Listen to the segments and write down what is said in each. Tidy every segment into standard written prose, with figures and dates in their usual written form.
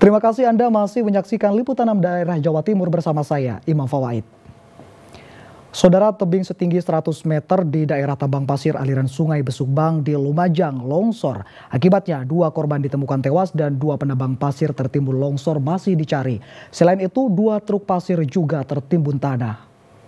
Terima kasih Anda masih menyaksikan Liputan 6 Daerah Jawa Timur bersama saya, Imam Fawaid. Saudara, tebing setinggi 100 meter di daerah tambang pasir aliran Sungai Besumbang di Lumajang longsor. Akibatnya 2 korban ditemukan tewas dan 2 penambang pasir tertimbun longsor masih dicari. Selain itu 2 truk pasir juga tertimbun tanah.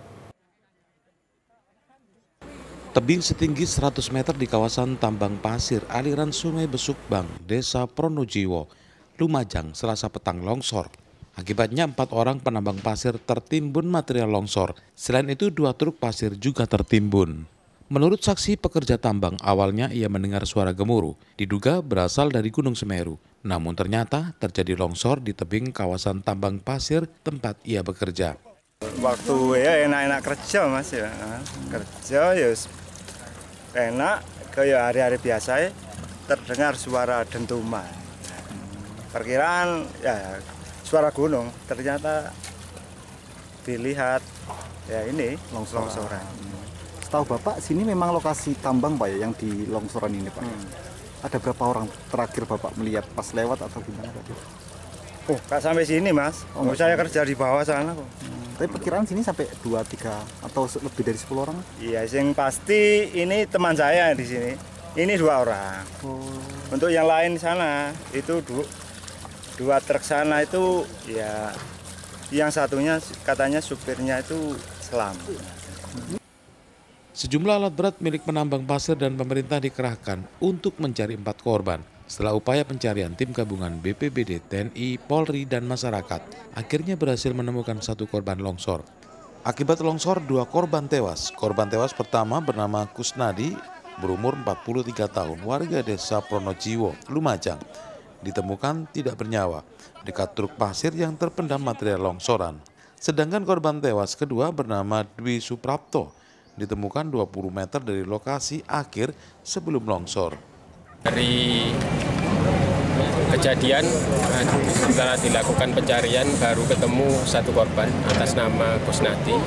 Tebing setinggi 100 meter di kawasan tambang pasir aliran Sungai Besumbang, Desa Pronojiwo, Lumajang, Selasa petang longsor. Akibatnya 4 orang penambang pasir tertimbun material longsor. Selain itu 2 truk pasir juga tertimbun. Menurut saksi pekerja tambang, awalnya ia mendengar suara gemuruh. Diduga berasal dari Gunung Semeru. Namun ternyata terjadi longsor di tebing kawasan tambang pasir tempat ia bekerja. Waktu ya enak-enak kerja mas ya, kerja ya enak, kayak hari-hari biasa ya, terdengar suara dentuman. Perkiraan ya suara gunung, ternyata dilihat ya ini longsoran. Setahu Bapak, sini memang lokasi tambang Pak ya yang di longsoran ini Pak. Ada berapa orang terakhir Bapak melihat pas lewat atau gimana Pak? Oh, nggak sampai sini mas, saya kerja di bawah sana kok. Tapi perkiraan sini sampai 2, 3 atau lebih dari 10 orang? Iya, yang pasti ini teman saya di sini. Ini 2 orang. Untuk yang lain sana itu 2 truk sana itu ya, yang satunya katanya supirnya itu selamat. Sejumlah alat berat milik penambang pasir dan pemerintah dikerahkan untuk mencari 4 korban. Setelah upaya pencarian, tim gabungan BPBD, TNI, Polri, dan masyarakat akhirnya berhasil menemukan 1 korban longsor. Akibat longsor 2 korban tewas. Korban tewas pertama bernama Kusnadi, berumur 43 tahun, warga Desa Pronojiwo, Lumajang. Ditemukan tidak bernyawa dekat truk pasir yang terpendam material longsoran. Sedangkan korban tewas kedua bernama Dwi Suprapto, ditemukan 20 meter dari lokasi akhir sebelum longsor. Dari kejadian setelah dilakukan pencarian baru ketemu 1 korban atas nama Kusnadi.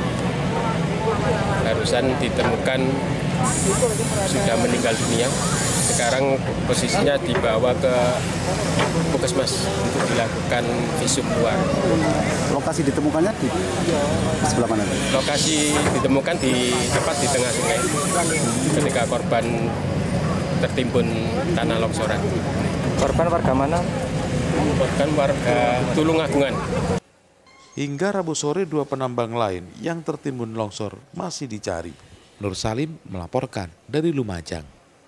Barusan ditemukan sudah meninggal dunia. Sekarang posisinya dibawa ke Puskesmas untuk dilakukan visum luar. Lokasi ditemukannya di sebelah mana? Lokasi ditemukan tepat di tengah sungai ketika korban tertimbun tanah longsoran. Korban warga mana? Korban warga Tulungagungan. Hingga Rabu sore 2 penambang lain yang tertimbun longsor masih dicari. Nur Salim melaporkan dari Lumajang.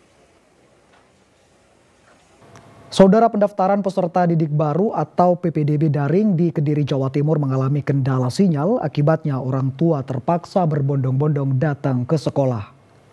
Saudara, pendaftaran peserta didik baru atau PPDB daring di Kediri, Jawa Timur mengalami kendala sinyal. Akibatnya orang tua terpaksa berbondong-bondong datang ke sekolah.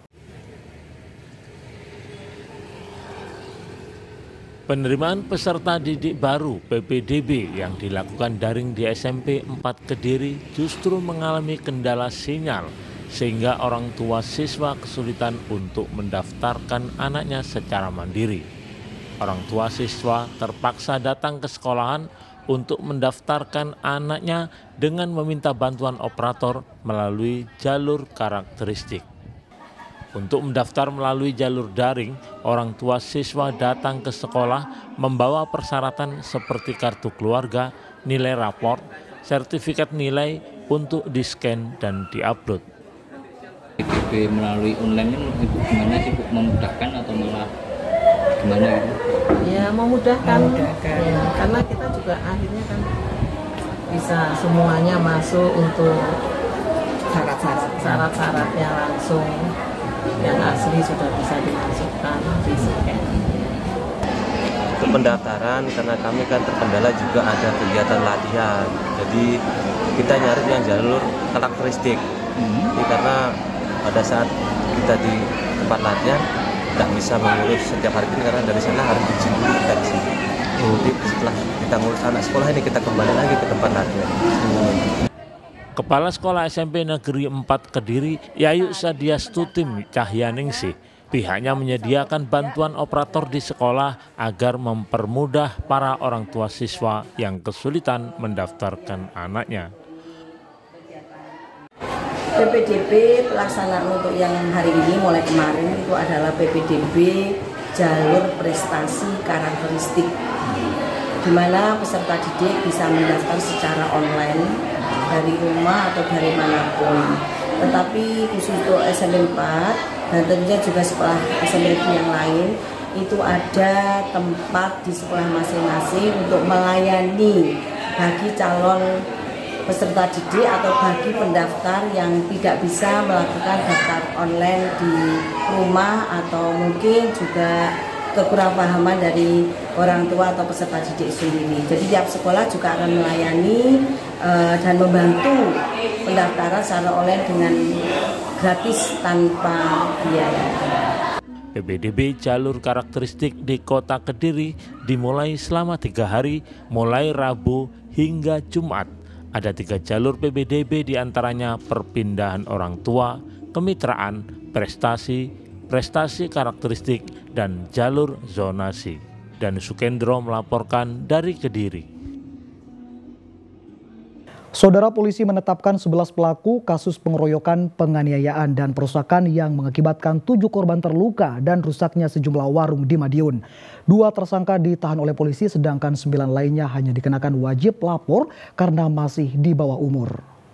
Penerimaan peserta didik baru PPDB yang dilakukan daring di SMP 4 Kediri justru mengalami kendala sinyal, sehingga orang tua siswa kesulitan untuk mendaftarkan anaknya secara mandiri. Orang tua siswa terpaksa datang ke sekolahan untuk mendaftarkan anaknya dengan meminta bantuan operator melalui jalur karakteristik. Untuk mendaftar melalui jalur daring, orang tua siswa datang ke sekolah membawa persyaratan seperti kartu keluarga, nilai rapor, sertifikat nilai untuk di-scan dan di-upload. PPDB melalui online ini gimana sih Bu? Memudahkan atau malah gimana gitu? Ya memudahkan. Ya, karena kita juga akhirnya kan bisa semuanya masuk untuk syarat-syaratnya langsung. Yang asli sudah bisa dimasukkan di scan. Untuk pendaftaran karena kami kan terkendala juga ada kegiatan latihan, jadi kita nyari yang jalur karakteristik. Jadi karena pada saat kita di tempat latihan tidak bisa mengurus setiap hari ini karena dari sana harus izin dulu kita di sini. Jadi setelah kita ngurus anak sekolah ini kita kembali lagi ke tempat latihan. Kepala Sekolah SMP Negeri 4 Kediri, Yayu Sadiastutim Cahyaningsih, pihaknya menyediakan bantuan operator di sekolah agar mempermudah para orang tua siswa yang kesulitan mendaftarkan anaknya. PPDB pelaksanaan untuk yang hari ini mulai kemarin itu adalah PPDB jalur prestasi karakteristik. di mana peserta didik bisa mendaftar secara online dari rumah atau dari manapun. Tetapi khusus untuk SMP 4 dan tentunya juga sekolah SMP yang lain, itu ada tempat di sekolah masing-masing untuk melayani bagi calon peserta didik atau bagi pendaftar yang tidak bisa melakukan daftar online di rumah atau mungkin juga kekurangpahaman dari orang tua atau peserta didik sendiri. Jadi tiap sekolah juga akan melayani dan membantu pendaftaran secara online dengan gratis tanpa biaya. PPDB jalur karakteristik di Kota Kediri dimulai selama 3 hari, mulai Rabu hingga Jumat. Ada 3 jalur PPDB, diantaranya perpindahan orang tua, kemitraan, prestasi karakteristik, dan jalur zonasi. Dan Sukendro melaporkan dari Kediri. Saudara, polisi menetapkan 11 pelaku kasus pengeroyokan, penganiayaan, dan perusakan yang mengakibatkan 7 korban terluka dan rusaknya sejumlah warung di Madiun. 2 tersangka ditahan oleh polisi, sedangkan 9 lainnya hanya dikenakan wajib lapor karena masih di bawah umur.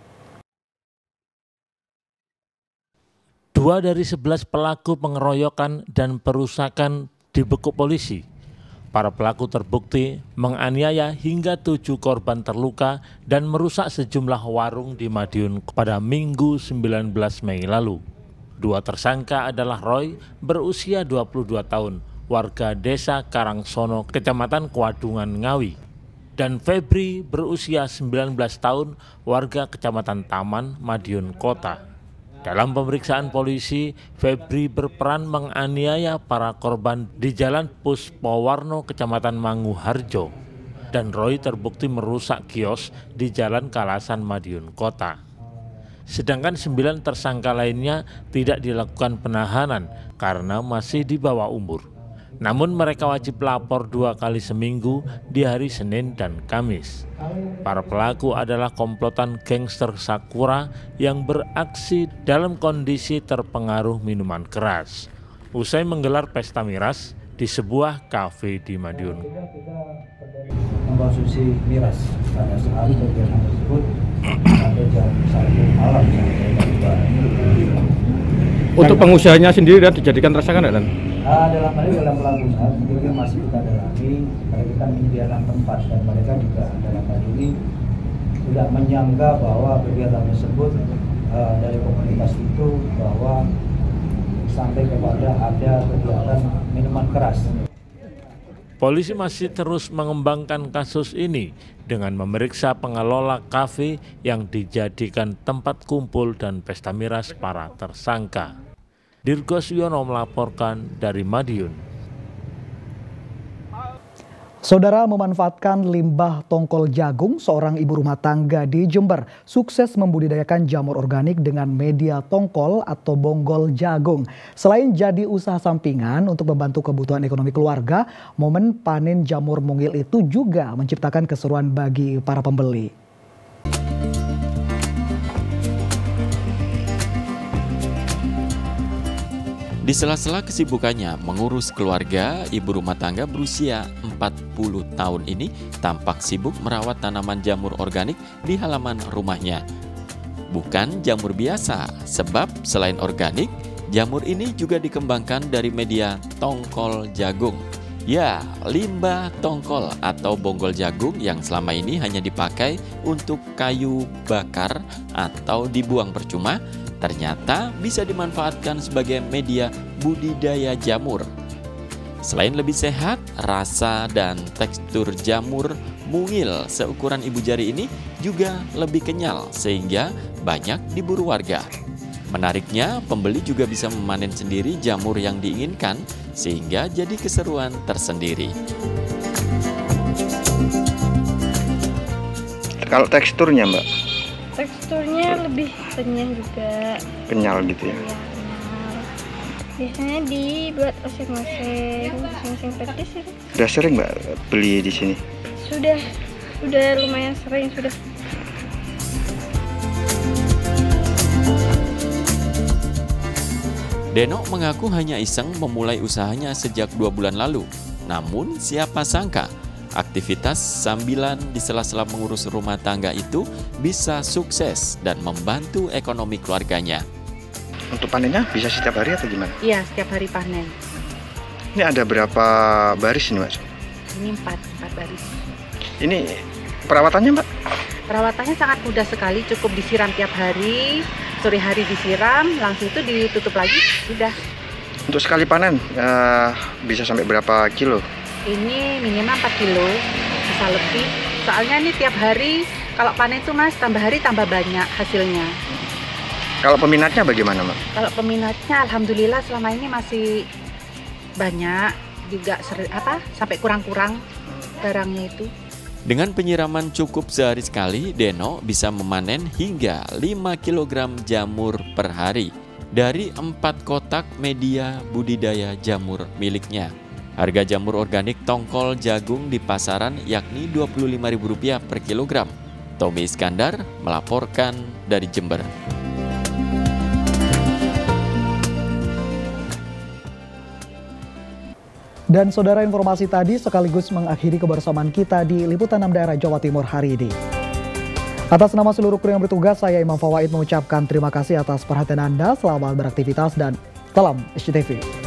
2 dari 11 pelaku pengeroyokan dan perusakan dibekuk polisi. Para pelaku terbukti menganiaya hingga 7 korban terluka dan merusak sejumlah warung di Madiun pada Minggu 19 Mei lalu. 2 tersangka adalah Roy, berusia 22 tahun, warga desa Karangsono, Kecamatan Kwadungan, Ngawi, dan Febri, berusia 19 tahun, warga Kecamatan Taman, Madiun Kota. Dalam pemeriksaan polisi, Febri berperan menganiaya para korban di Jalan Puspowarno, Kecamatan Manguharjo, dan Roy terbukti merusak kios di Jalan Kalasan, Madiun Kota. Sedangkan 9 tersangka lainnya tidak dilakukan penahanan karena masih di bawah umur. Namun mereka wajib lapor 2 kali seminggu di hari Senin dan Kamis. Para pelaku adalah komplotan gangster Sakura yang beraksi dalam kondisi terpengaruh minuman keras. Usai menggelar pesta miras di sebuah kafe di Madiun. Mengkonsumsi miras pada saat kegiatan tersebut pada jam 1 malam. Untuk pengusahanya sendiri dan dijadikan tersangka dan dalam hal ini dalam pelaku usaha masih kita dalami, karena kita menyediakan tempat dan mereka juga dalam hal ini sudah menyangka bahwa kegiatan tersebut dari komunitas itu bahwa sampai kepada ada kegiatan minuman keras. Polisi masih terus mengembangkan kasus ini dengan memeriksa pengelola kafe yang dijadikan tempat kumpul dan pesta miras para tersangka. Dirgos Yono melaporkan dari Madiun. Saudara, memanfaatkan limbah tongkol jagung, seorang ibu rumah tangga di Jember sukses membudidayakan jamur organik dengan media tongkol atau bonggol jagung. Selain jadi usaha sampingan untuk membantu kebutuhan ekonomi keluarga, momen panen jamur mungil itu juga menciptakan keseruan bagi para pembeli. Di sela-sela kesibukannya mengurus keluarga, ibu rumah tangga berusia 40 tahun ini tampak sibuk merawat tanaman jamur organik di halaman rumahnya. Bukan jamur biasa, sebab selain organik, jamur ini juga dikembangkan dari media tongkol jagung. Ya, limbah tongkol atau bonggol jagung yang selama ini hanya dipakai untuk kayu bakar atau dibuang percuma, ternyata bisa dimanfaatkan sebagai media budidaya jamur. Selain lebih sehat, rasa dan tekstur jamur mungil seukuran ibu jari ini juga lebih kenyal sehingga banyak diburu warga. Menariknya, pembeli juga bisa memanen sendiri jamur yang diinginkan sehingga jadi keseruan tersendiri. Kalau teksturnya, Mbak? Teksturnya lebih kenyal juga. Kenyal gitu ya? Iya, biasanya dibuat oseng-oseng petis itu. Sudah sering Mbak beli di sini? Sudah lumayan sering sudah. Denok mengaku hanya iseng memulai usahanya sejak 2 bulan lalu. Namun siapa sangka Aktivitas sambilan di sela-sela mengurus rumah tangga itu bisa sukses dan membantu ekonomi keluarganya. Untuk panennya bisa setiap hari atau gimana? Iya, setiap hari panen. Ini ada berapa baris ini, Mbak? Ini 4 baris. Ini perawatannya, Mbak? Perawatannya sangat mudah sekali, cukup disiram tiap hari, sore hari disiram, langsung itu ditutup lagi, sudah. Untuk sekali panen bisa sampai berapa kilo? Ini minimal 4 kilo, bisa lebih. Soalnya ini tiap hari, kalau panen itu Mas, tambah hari tambah banyak hasilnya. Kalau peminatnya bagaimana, Mbak? Kalau peminatnya alhamdulillah selama ini masih banyak, juga sampai kurang-kurang barangnya itu. Dengan penyiraman cukup sehari sekali, Deno bisa memanen hingga 5 kg jamur per hari dari 4 kotak media budidaya jamur miliknya. Harga jamur organik tongkol jagung di pasaran yakni Rp25.000 per kilogram. Tommy Iskandar melaporkan dari Jember. Dan saudara, informasi tadi sekaligus mengakhiri kebersamaan kita di Liputan 6 Daerah Jawa Timur hari ini. Atas nama seluruh kru yang bertugas, saya Imam Fawaid mengucapkan terima kasih atas perhatian Anda. Selamat beraktivitas dan salam SCTV.